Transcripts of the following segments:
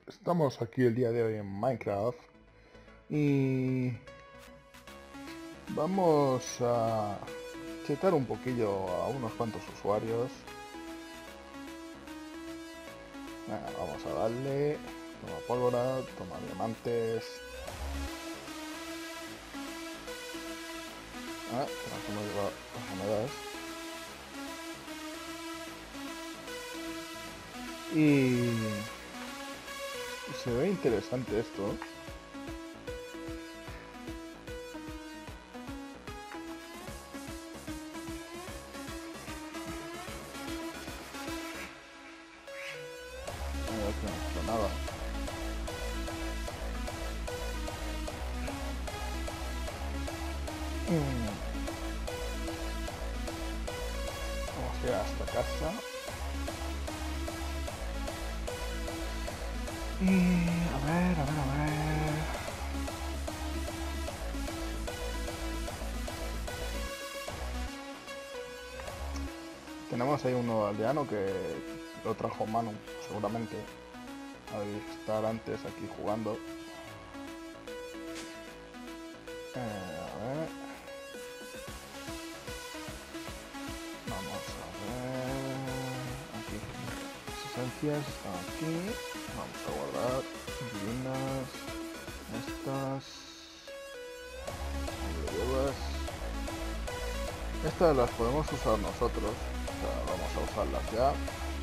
Estamos aquí el día de hoy en Minecraft y vamos a chetar un poquillo a unos cuantos usuarios. Venga, vamos a darle, toma pólvora, toma diamantes. Que nos hemos llevado las monedas. Y se ve interesante esto. Aquí no pasa nada. Vamos a ir hasta casa. Y a ver. Tenemos ahí un nuevo aldeano que lo trajo Manu, seguramente. A estar antes aquí jugando. A ver. Vamos a ver. Aquí. Las esencias están aquí. Vamos a guardar. Divinas. Estas. Estas las podemos usar nosotros. O sea, vamos a usarlas ya.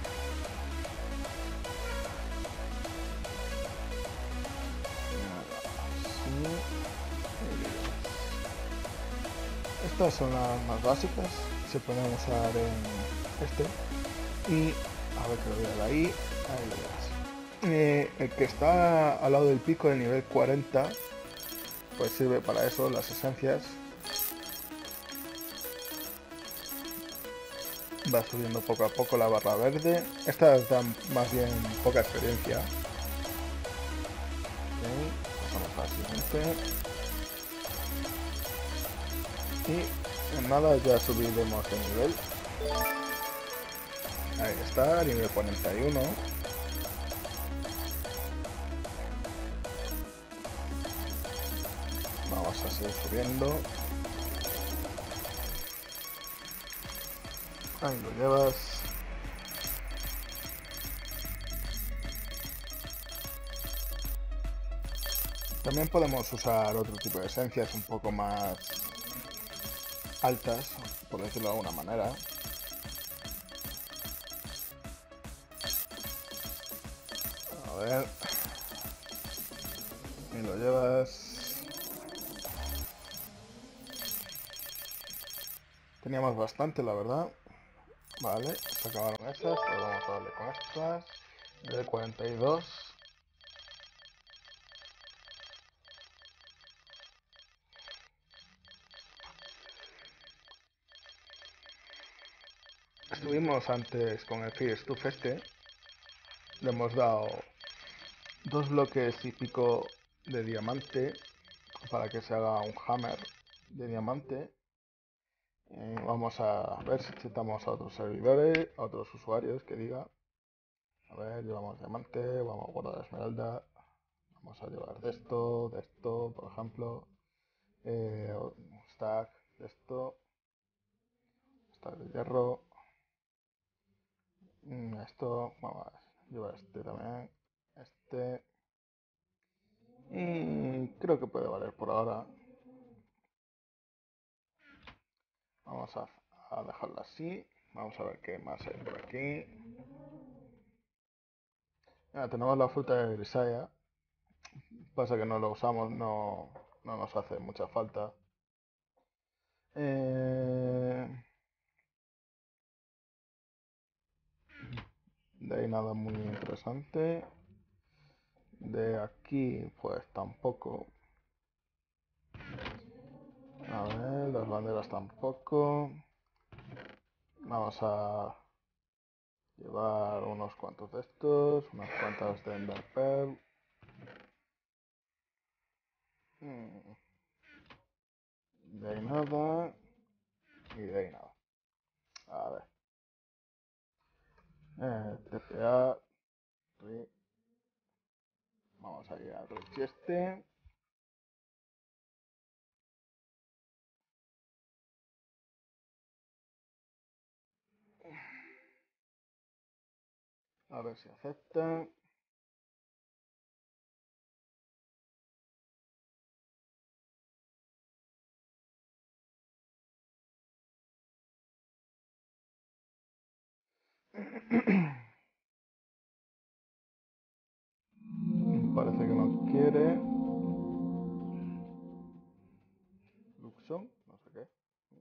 Estas son las más básicas, se pueden usar en este. Y a ver que lo voy a dar ahí lo verás. El que está al lado del pico de nivel 40, pues sirve para eso, las esencias. Va subiendo poco a poco la barra verde. Estas dan más bien poca experiencia. Pasamos a la siguiente. Y en nada ya subiremos de nivel. Ahí está, nivel 41. Vamos a seguir subiendo. Ahí lo llevas. También podemos usar otro tipo de esencias un poco más altas, por decirlo de alguna manera. A ver. Y lo llevas. Teníamos bastante, la verdad. Vale, se acabaron esas, pero vamos a darle con estas. De 42. Estuvimos antes con el Fear Stuff este. Le hemos dado 2 bloques y pico de diamante para que se haga un hammer de diamante. Vamos a ver si citamos a otros servidores, a otros usuarios que diga. A ver, llevamos diamante, vamos a guardar esmeralda. Vamos a llevar de esto, por ejemplo. Un stack de esto. Stack de hierro. Esto, vamos a llevar este también. Este. Y creo que puede valer por ahora. Vamos a dejarlo así. Vamos a ver qué más hay por aquí. Tenemos la fruta de grisaya. Pasa que no lo usamos, no nos hace mucha falta. De ahí nada muy interesante. De aquí pues tampoco. A ver, las banderas tampoco. Vamos a llevar unos cuantos de estos, unas cuantas de Ender Pearl. De ahí nada. Y de ahí nada. A ver. TPA. Vamos a ir al glitch este. A ver si acepta. Parece que no quiere. Luxon, no sé qué.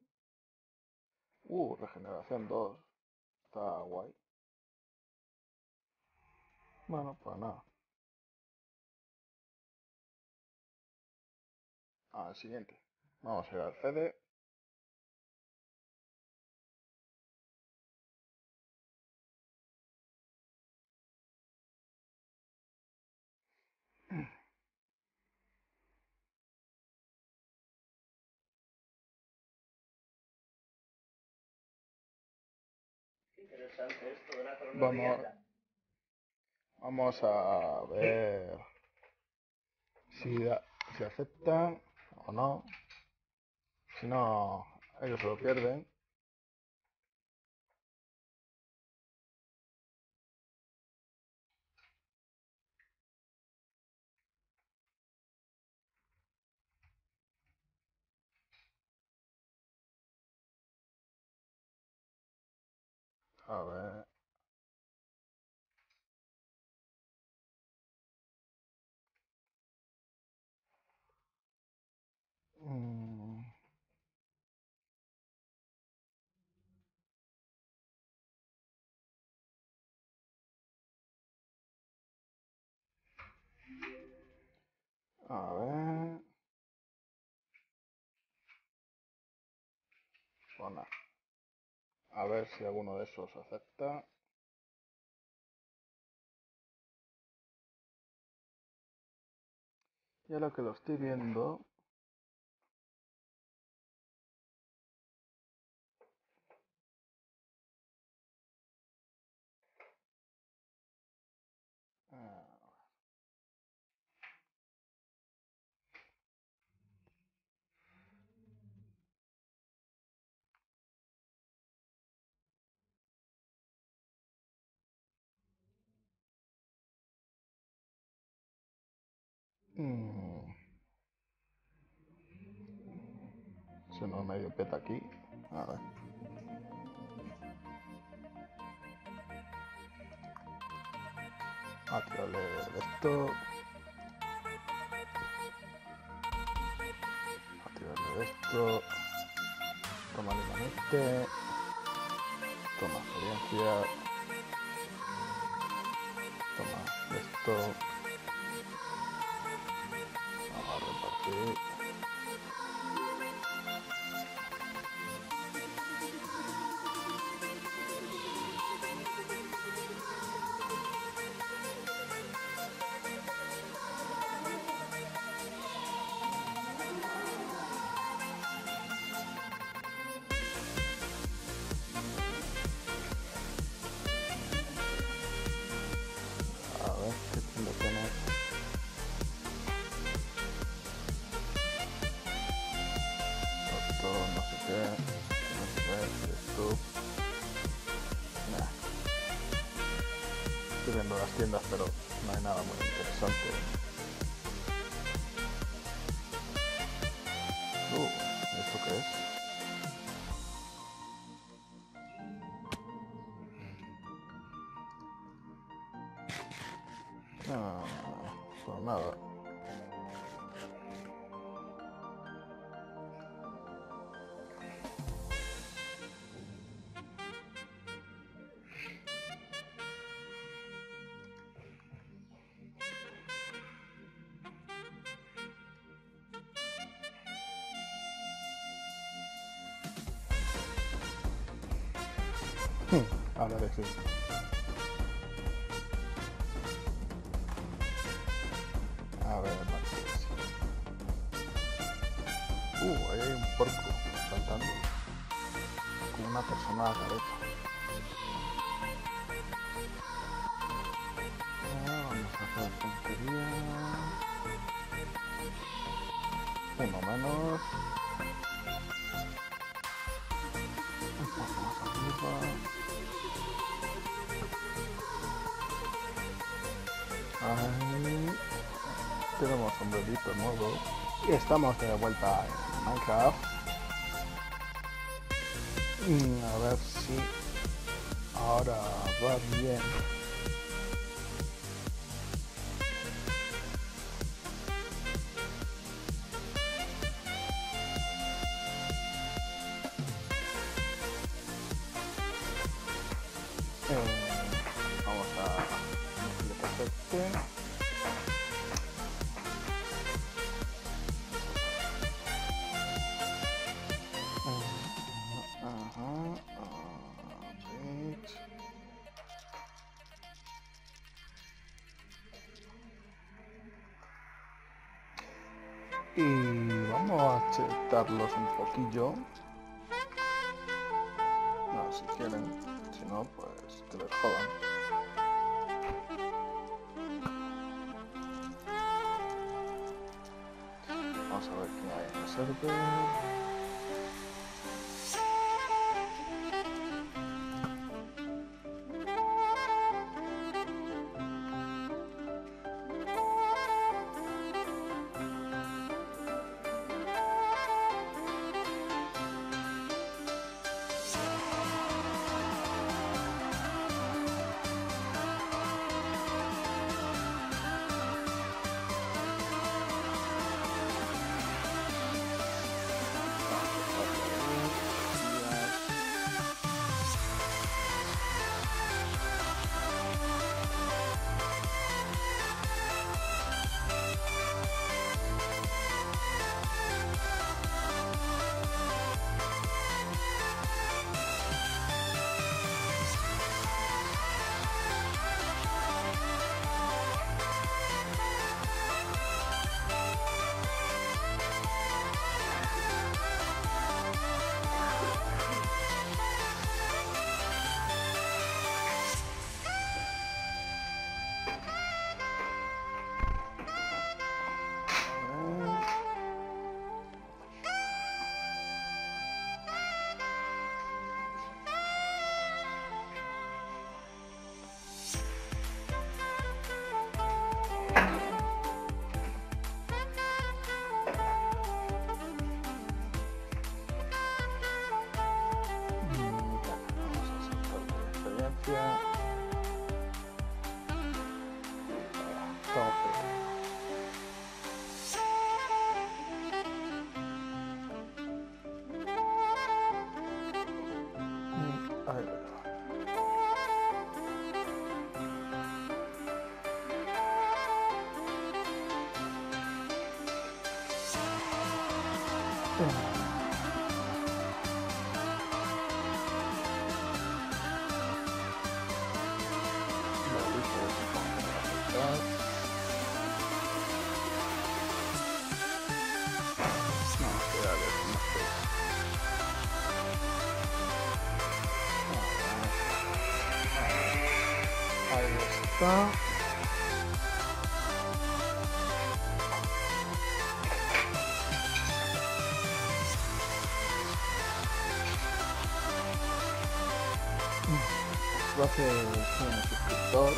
Regeneración 2. Está guay. Bueno, pues nada. Al siguiente. Vamos a ir al CD. Interesante esto de la Vamos, coronavirus. vamos a ver si aceptan o no. Si no, ellos se lo pierden. A ver. Mm, a ver. Pues nada. A ver si alguno de esos acepta. Y a lo que lo estoy viendo. ah, mm, se nos medio peta aquí. A ver. A tirarle esto. A tirarle esto. Toma limonete. Toma experiencia. Toma esto. Vamos a repartir. A ver qué punto tienes. Esto, no sé qué. No sé qué. Esto. Nah. Estoy viendo las tiendas, pero no hay nada muy interesante. ¿Esto qué es? Ah, pues nada. Ahora sí. A ver, Marqués. Ahí hay un porco saltando. Como una persona a la cabeza. Vamos a de puntería. Uno menos. Un poco más arriba. Ahí. Tenemos sombrerito nuevo. Y estamos de vuelta en Minecraft. A ver si ahora va bien. Vamos a este. Y vamos a chetarlos un poquillo. No, si quieren. Si no, pues que les jodan. Vamos a ver qué hay en el server. Está. Gracias a suscriptor.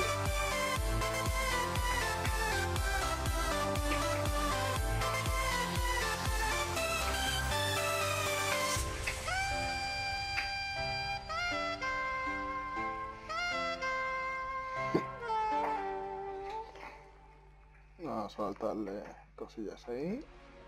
Vamos a soltarle cosillas ahí.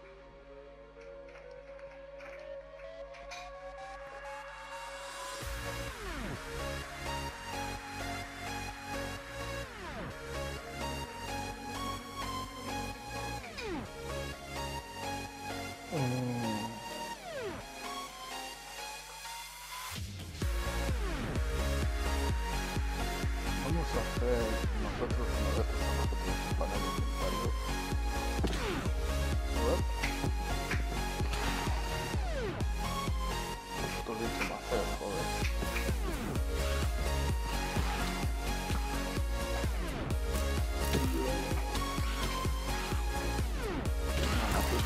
Vamos a hacer nosotros una vez con nosotros un panel de inventario. A ver. Esto es mucho más feo, joder.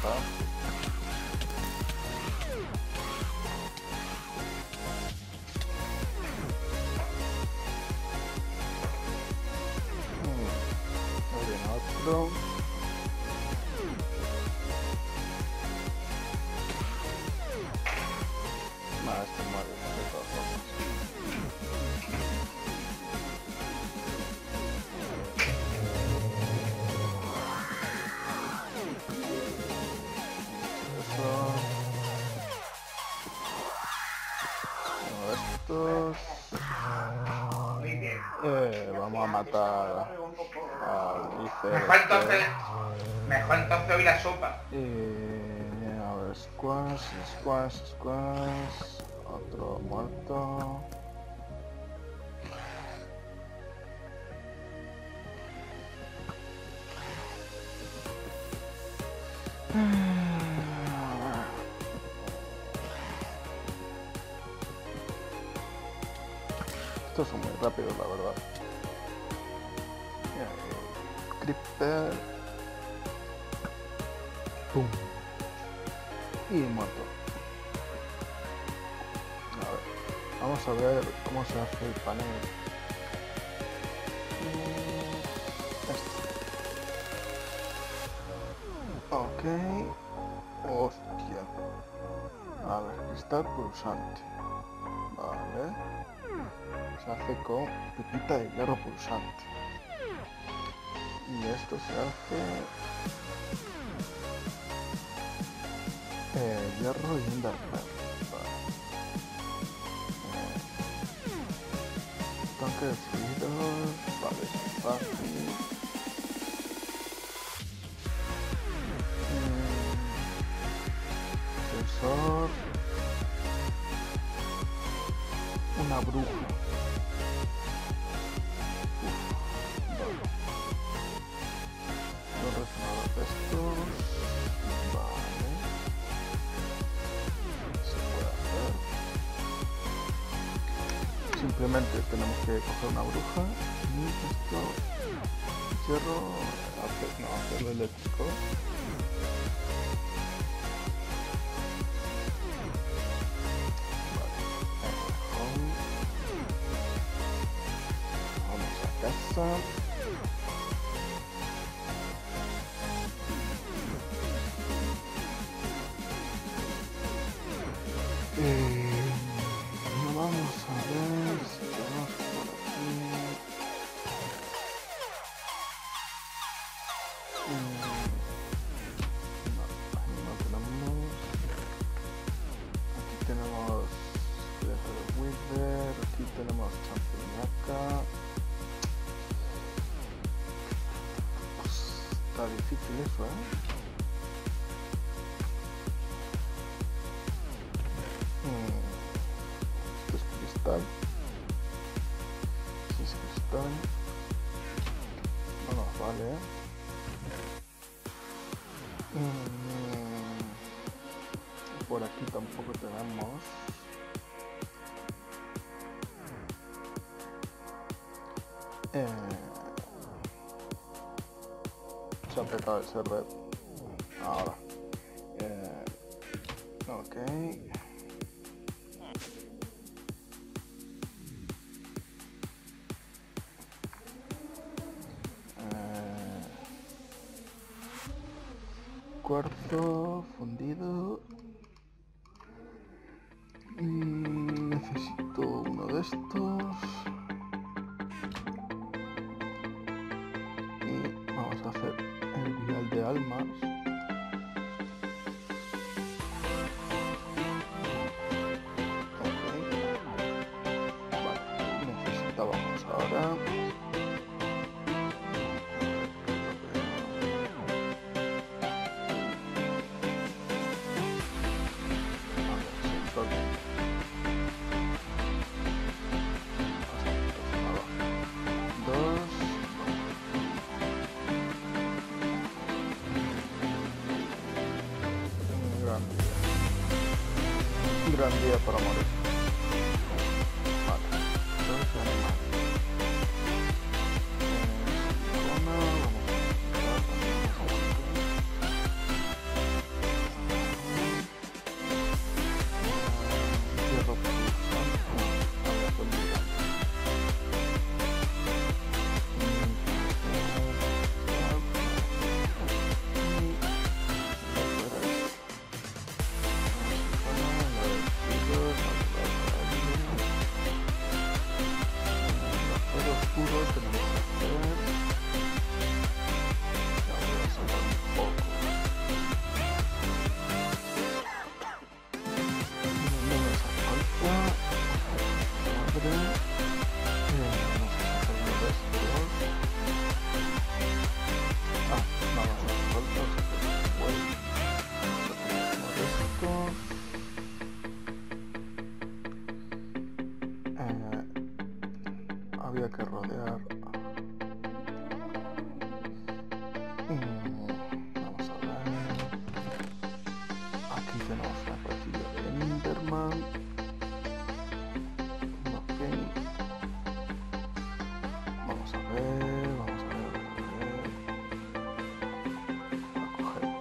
está. Muy bien, otro. Este muere de todas formas. Estos. Vamos a matar al Licer. Mejor entonces hoy la sopa. A ver, squash. Otro muerto. Estos son muy rápidos, la verdad. Creeper. Pum. Y muerto. A ver, vamos a ver cómo se hace el panel. Ok. Hostia. A ver, cristal pulsante. Vale. Se hace con pepita de hierro pulsante. Y esto se hace hierro y enderpearl. Vale. Tanque de fluidos. Vale, es fácil. Sensor. Una bruja. Vale. Los resonadores de estos. Vale. Se puede hacer. Simplemente tenemos que coger una bruja y esto. Hierro. Hacerlo eléctrico. Casa. Vamos a ver si tenemos por aquí. No tenemos. Aquí tenemos Wither, aquí tenemos champiñaca. Está difícil eso, Esto es cristal. Si es cristal, no nos vale. Por aquí tampoco tenemos. Se ha petado el server. Ahora. Ok. Cuarzo fundido. Necesito uno de estos. Y vamos a hacer el vial de almas. Necesitábamos ahora un gran día para morir. Vale, entonces animal. Vamos a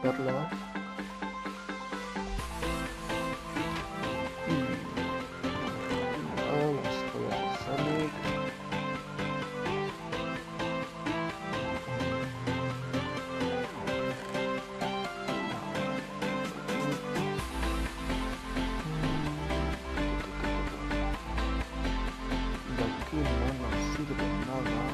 perlas. Y la historia de Sonic. De aquí no nos sirve nada.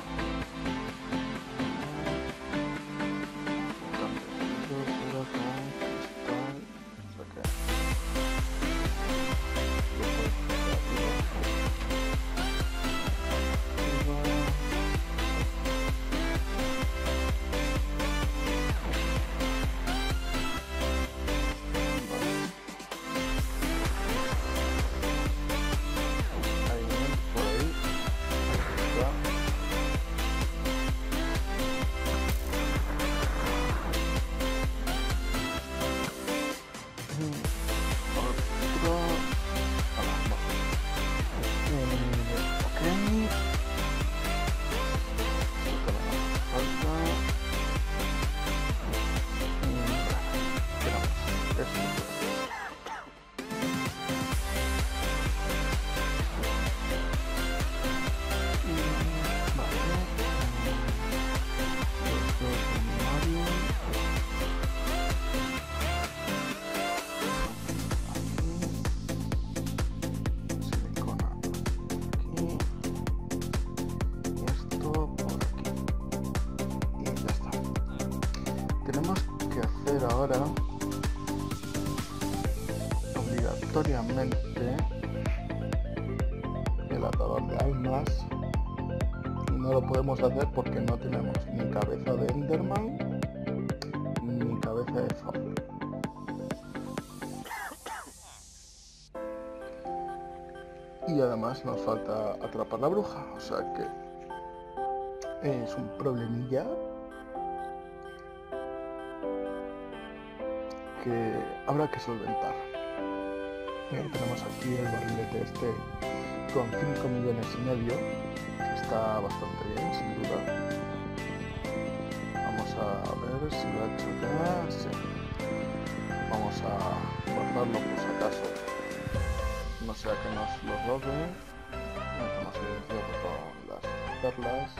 Tenemos que hacer ahora obligatoriamente el atador de almas, y no lo podemos hacer porque no tenemos ni cabeza de Enderman ni cabeza de Thor. Y además nos falta atrapar la bruja, o sea que es un problemilla que habrá que solventar. Bien, tenemos aquí el barrilete este con 5,5 millones, que está bastante bien, sin duda. Vamos a ver si lo ha hecho ya. Sí. Vamos a guardarlo por si acaso, no sea que nos lo roben. Vamos a ir con las perlas.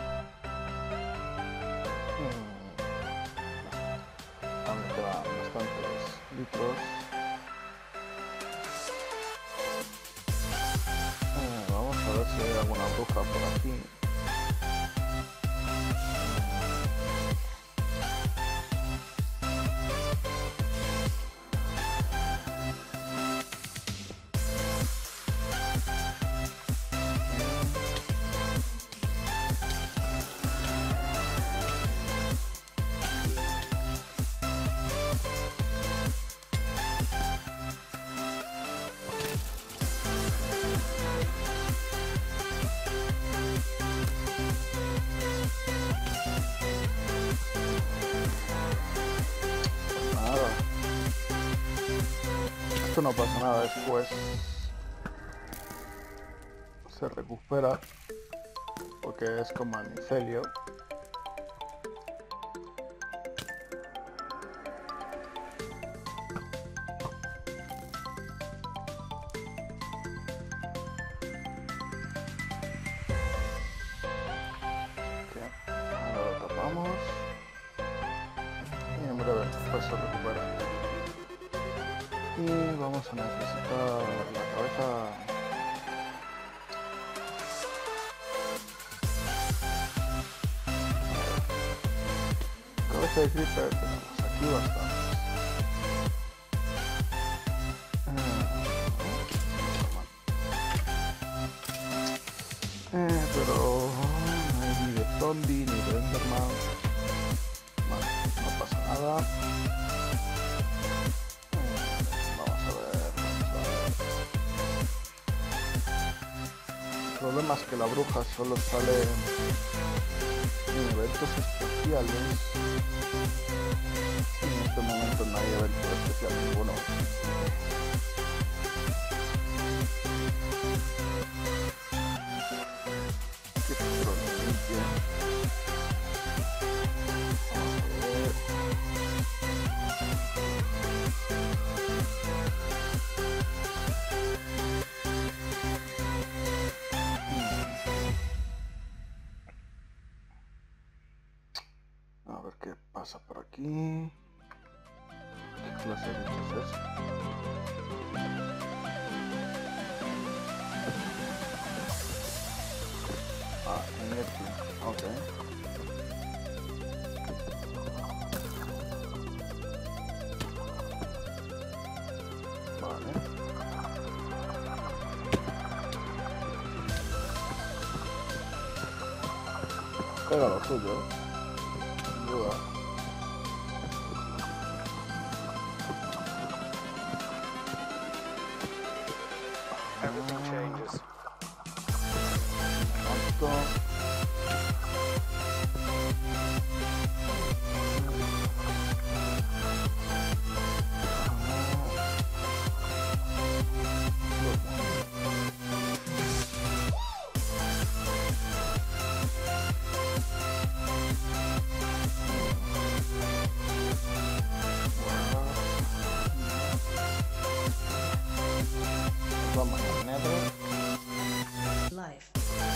Aún me quedan bastantes litros. Vamos a ver si hay alguna bruja por aquí. Esto no pasa nada, después se recupera porque es como el micelio. Ahora lo tapamos y en breve después se recupera. Y vamos a necesitar la cabeza. Cabeza de creeper tenemos aquí bastante. Pero no hay ni de zombie ni de enderman. Vale, no pasa nada. El problema es que la bruja solo sale en eventos especiales. En este momento no hay evento especial ninguno. Qué problemilla. Vamos a ver. por aquí. ¿Qué clase de bicho es ese? Ah, un Erkin, ok. Vale. Pega lo suyo, sin duda. Everything changes. Alto. Vamos al Nether. Life.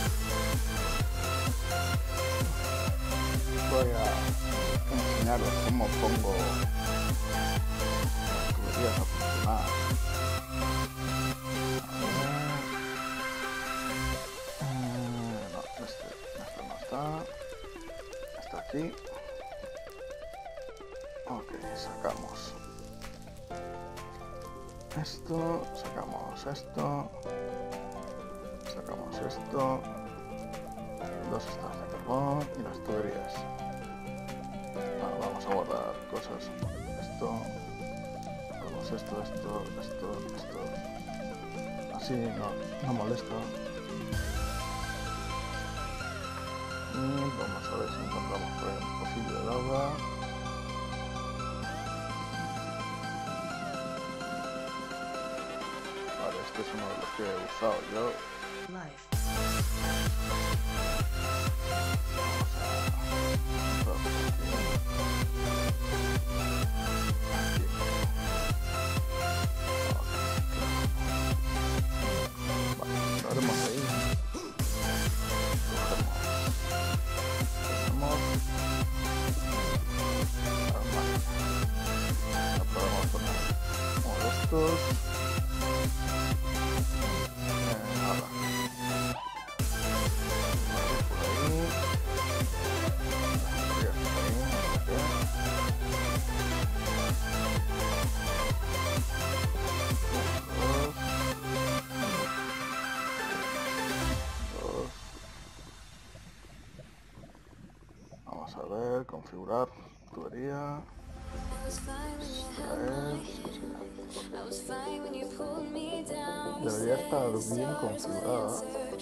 Voy a enseñaros cómo pongo las tuberías a funcionar. No, este no está. Está aquí. Ok, sacamos esto, sacamos esto, sacamos esto, 2 estacas de carbón y las tuberías. Vamos a guardar cosas. Esto, guardamos esto. Así no molesta. Y vamos a ver si encontramos por ahí un posible de agua. Vale, este es uno de los que he usado yo. Life. Vale, lo haremos ahí. Cogemos. Lo podemos poner uno de estos. Nada. Por ahí. Vamos a ver, configurar tubería. Debería estar bien configurada.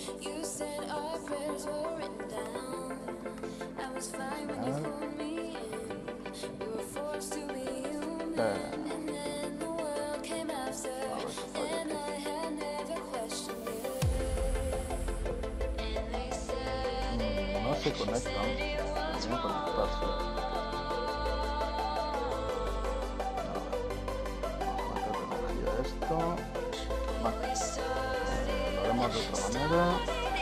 No se conectan, deberían conectarse. Vamos a meter energía a esto. Vale. Lo haremos de otra manera.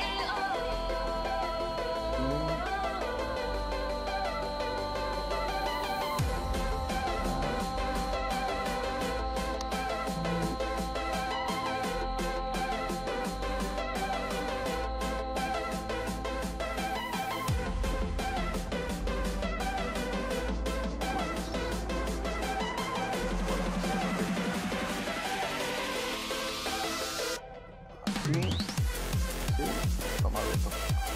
Sí, tomar esto.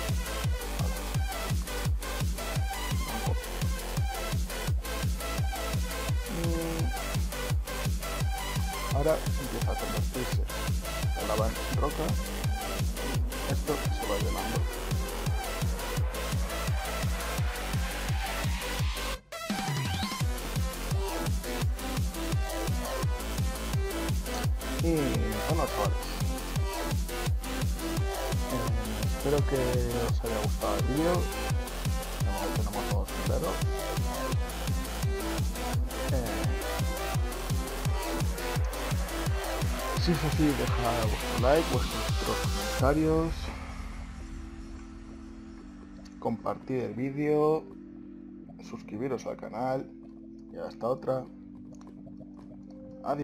Ahora empieza a convertirse la lava en roca. Esto se va llenando. Y bueno, chavales, espero que os haya gustado el vídeo. Tenemos todos enteros. Si es así, dejad vuestro like, vuestros comentarios, compartid el vídeo, suscribiros al canal y hasta otra.